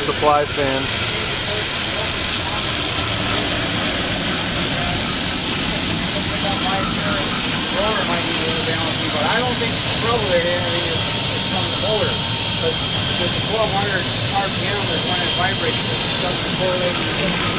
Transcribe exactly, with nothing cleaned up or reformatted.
supply fan. Roller might need a little balancing, but I don't think the trouble there anything is, is from the motor. Because with the twelve hundred R P M, when it vibrates, it doesn't correlate with the